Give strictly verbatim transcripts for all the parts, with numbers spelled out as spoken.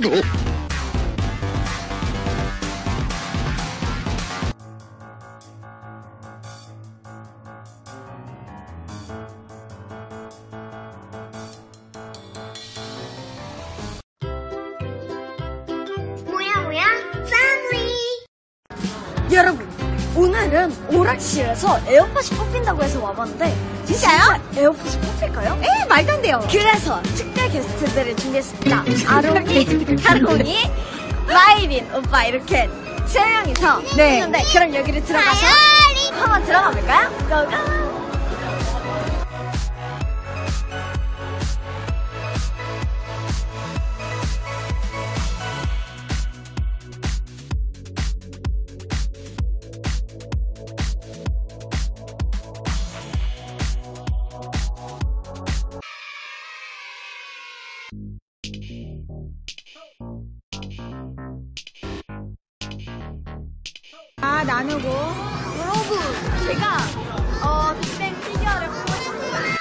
뭐야 뭐야 패밀리. 여러분, 오늘은 오락실에서 에어팟이 뽑힌다고 해서 와봤는데 진짜요? 진짜 에어팟이 뽑힐까요? 에 말도 안 돼요. 그래서 특별 게스트들을 준비했습니다. 아롱이, 하롱이, 라이빈 오빠 이렇게 세 명이서 네. 있는데 그럼 여기를 들어가서 한번 들어가 볼까요? 고고! 아 나누고. 여러분, 제가 어 빅뱅 피규어를 보고 싶어요.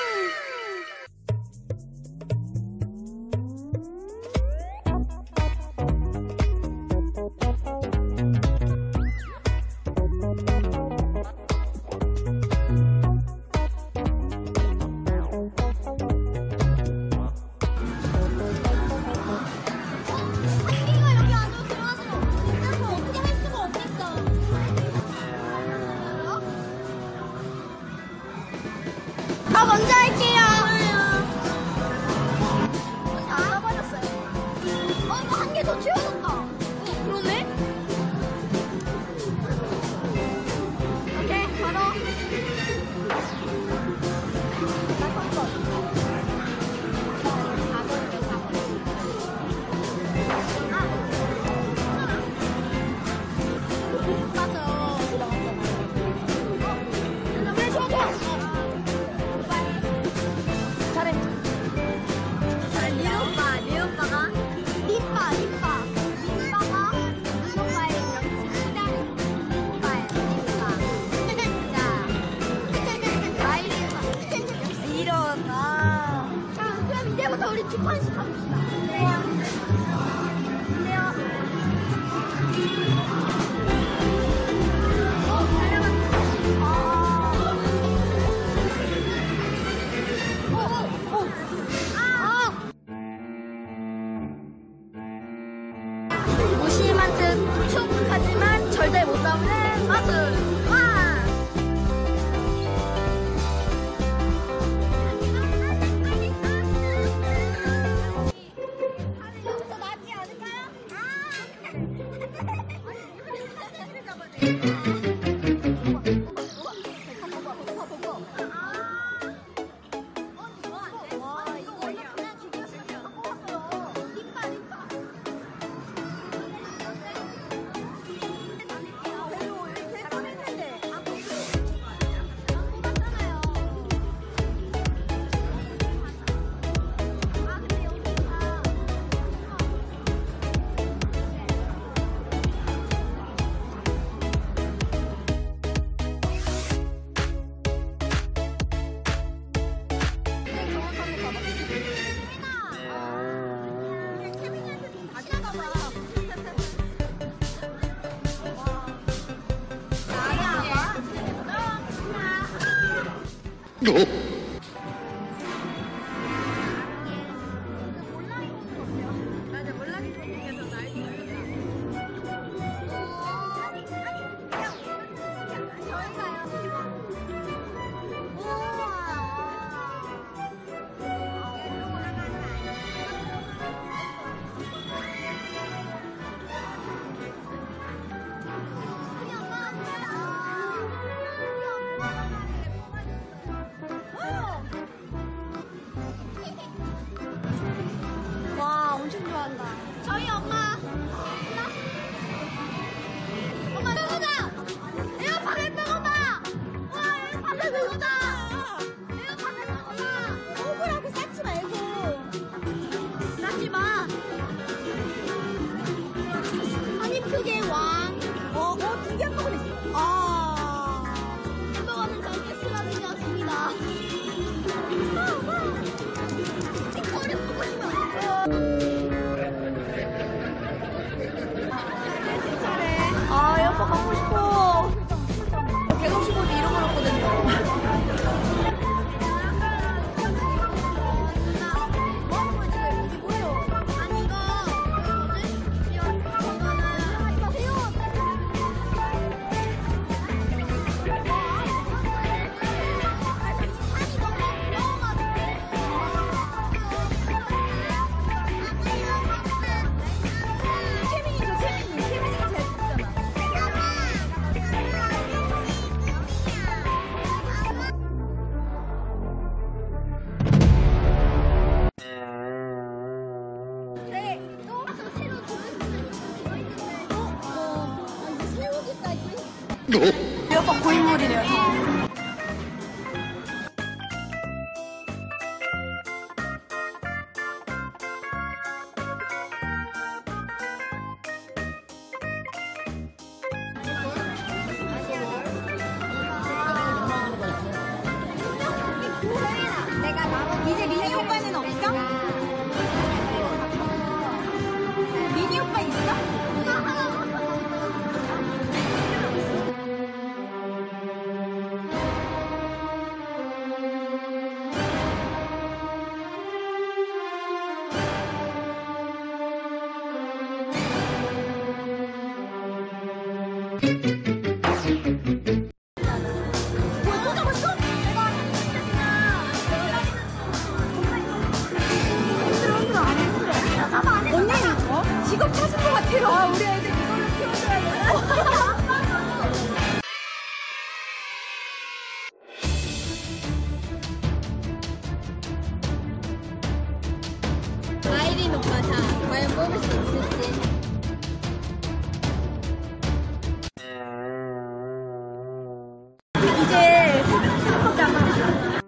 저 먼저 할게요. 아, 빠졌어요. 어, 이거 한 개 더 채워졌다. 어, 그러네. 오케이, 바로. 나 번. 사 번이죠, 사 번. 아. 맞아요. 어, 왜 줘, 줘. 리오빠, 리오빠. 리오빠가 리오빠의 명칭이다. 리오빠의 리오빠. 자, 라이리오빠. 일어나. 자, 그럼 이제부터 우리 두 번씩 가봅시다. 그래요. 그래요. 어, 달려갔다. 아. 어, 어, 어. 아. 무심한 듯 촉하지만 절대 못 잡는 마술. 와! 여기서 낫지 않을까요? 우리 오빠 고인물이래요. 이제 미니 오빠는 없어? 미니 오빠 있어? 언니, 어? 직업 찾은 것 같아요. 아, 우리 애들 이걸로 키워줘야 돼. 마이린 오빠, 자, 과연 뽑을 수 있을지. 이제 생각보다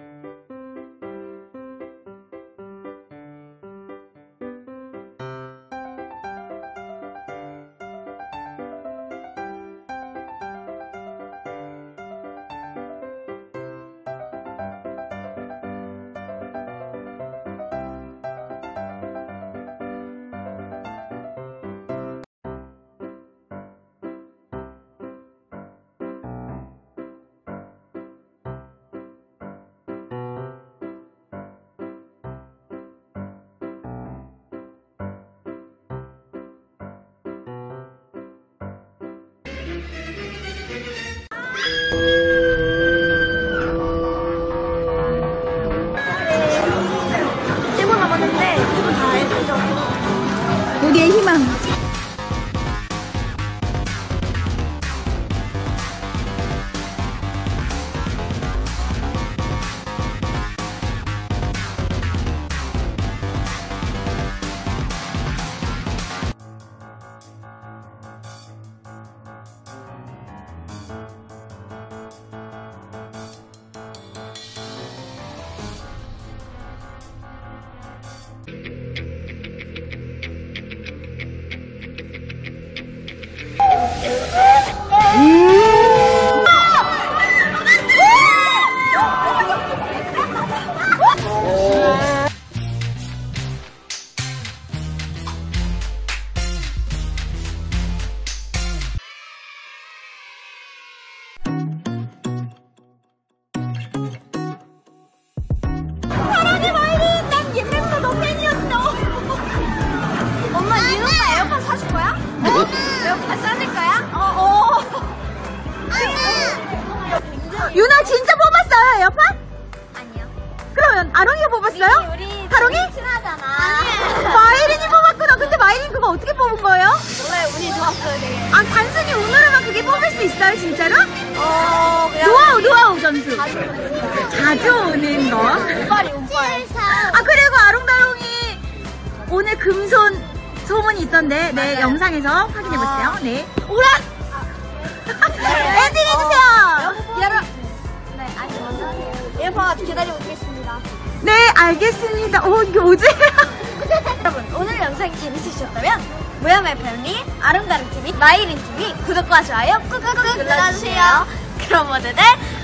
세 번 남았는데 세 번 다 해보죠. 우리의 희망. 사랑해 마이린, 난 옛날부터 너 팬이었어. 엄마, 이 오빠 에어팟 사줄 거야? 에어팟 사줄 거야? 어, 어. 유나 진짜 뽑았어요, 에어팟? 아니요. 그러면 아롱이가 뽑았어요? 우리 하롱이? 친하잖아. 마이린이 뽑았구나. 근데 마이린 그거 어떻게 뽑은 거예요? 원래 운이 좋았어요, 되게. 아, 단순히 운으로만 그게 뽑을 수 있어요, 진짜로? 어, 그냥 노하우, 노하우 점수. 자주 그랬어요. 자주 오는 거. 운빨이, 운빨. 아, 그리고 아롱다롱이 오늘 금손 소문이 있던데, 네, 맞아요. 영상에서 확인해보세요. 아. 네. 오락! 엔딩해주세요! 기다려. 네, 아니, 먼저. 에어팟 기다리고 있겠습니다. 네, 알겠습니다. 오, 이게 뭐지? 여러분, 오늘 영상이 재밌으셨다면 모야마이 패밀리, 아름다운 티비, 마이린 티비 구독과 좋아요 꾹꾹꾹 눌러주세요. 그럼 모두들